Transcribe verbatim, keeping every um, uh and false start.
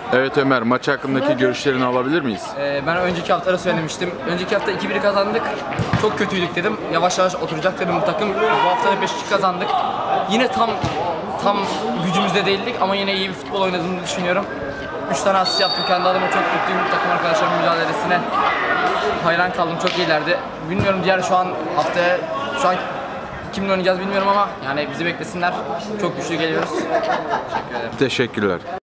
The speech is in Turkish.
Evet Ömer, maç hakkındaki görüşlerini alabilir miyiz? Ee, ben önceki haftada söylemiştim. Önceki hafta iki bir kazandık. Çok kötüydük dedim. Yavaş yavaş oturacak dedim bu takım. Bu hafta da beş iki kazandık. Yine tam tam gücümüzde değildik ama yine iyi bir futbol oynadığımızı düşünüyorum. üç tane asist yaptım kendi adıma, çok mutluyum. Takım arkadaşlarımın mücadelesine hayran kaldım. Çok iyilerdi. Bilmiyorum diğer şu an haftaya şu an kimle oynayacağız bilmiyorum ama yani bizi beklesinler. Çok güçlü geliyoruz. Teşekkür ederim. Teşekkürler.